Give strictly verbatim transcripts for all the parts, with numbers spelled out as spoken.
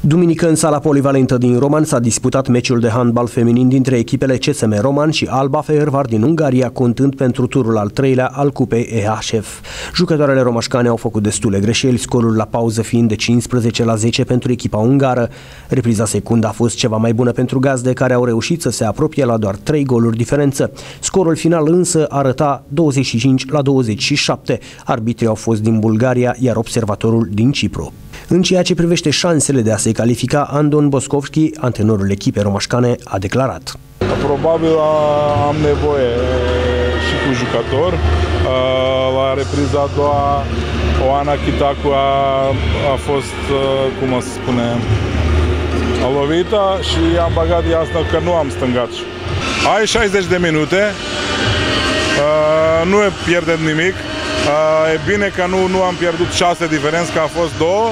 Duminică, în sala polivalentă din Roman s-a disputat meciul de handbal feminin dintre echipele C S M Roman și Alba Fehervar din Ungaria, contând pentru turul al treilea al Cupei Ehf. Jucătoarele romașcane au făcut destule greșeli, scorul la pauză fiind de cincisprezece la zece pentru echipa ungară. Repriza secundă a fost ceva mai bună pentru gazde, care au reușit să se apropie la doar trei goluri diferență. Scorul final însă arăta douăzeci și cinci la douăzeci și șapte. Arbitrii au fost din Bulgaria, iar observatorul din Cipru. În ceea ce privește șansele de a se califica, Andon Boscovski, antrenorul echipei romașcane, a declarat: Probabil am nevoie și cu jucător. La repriza a doua, Oana Chitacu a, a fost, cum să spune, a lovită și am băgat de asta că nu am stângat. Ai șaizeci de minute, nu pierdem nimic. E bine că nu, nu am pierdut șase diferențe, că a fost două.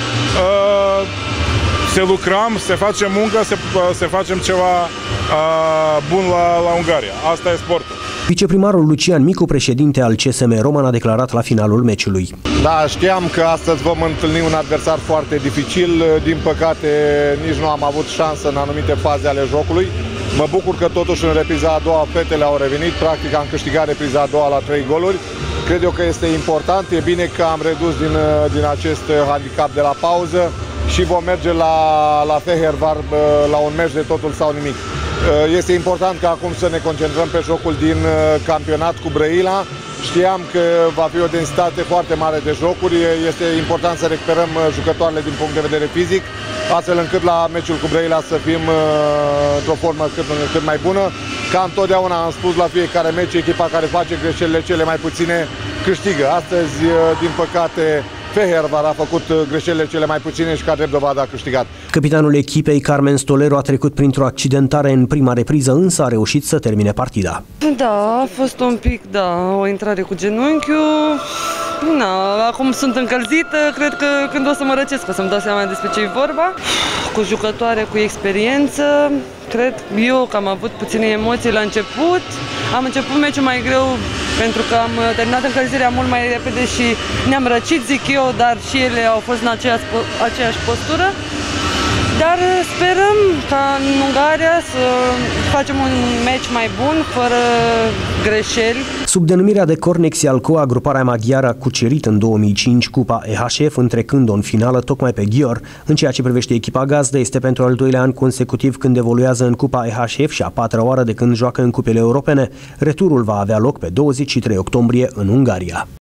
Se lucrăm, se face muncă, se, se facem ceva bun la, la Ungaria. Asta e sportul. Viceprimarul Lucian Micu, președinte al C S M Roman, a declarat la finalul meciului: Da, știam că astăzi vom întâlni un adversar foarte dificil. Din păcate, nici nu am avut șansă în anumite faze ale jocului. Mă bucur că totuși în repriza a doua fetele au revenit. Practic am câștigat repriza a doua la trei goluri. Cred eu că este important. E bine că am redus din, din acest handicap de la pauză și vom merge la, la Fehervar la un meci de totul sau nimic. Este important ca acum să ne concentrăm pe jocul din campionat cu Brăila. Știam că va fi o densitate foarte mare de jocuri. Este important să recuperăm jucătoarele din punct de vedere fizic, astfel încât la meciul cu Brăila să fim într-o formă cât, cât mai bună. Ca întotdeauna am spus, la fiecare meci, echipa care face greșelile cele mai puține câștigă. Astăzi, din păcate, Fehervar a făcut greșelile cele mai puține și ca drept dovadă a câștigat. Capitanul echipei, Carmen Stolero, a trecut printr-o accidentare în prima repriză, însă a reușit să termine partida. Da, a fost un pic, da, o intrare cu genunchiul. Na, acum sunt încălzită, cred că când o să mă răcesc o să-mi dau seama despre ce e vorba. Cu jucătoare cu experiență, cred eu că am avut puține emoții la început. Am început meciul mai greu pentru că am terminat încălzirea mult mai repede și ne-am răcit, zic eu, dar și ele au fost în aceeași, aceeași postură. Dar sperăm ca în Ungaria să facem un meci mai bun, fără greșeli. Sub denumirea de Cornexi Alcoa, gruparea maghiară a cucerit în două mii cinci Cupa Ehf, întrecând-o în finală tocmai pe Ghior. În ceea ce privește echipa gazdă, este pentru al doilea an consecutiv când evoluează în Cupa Ehf și a patra oară de când joacă în cupele europene. Returul va avea loc pe douăzeci și trei octombrie în Ungaria.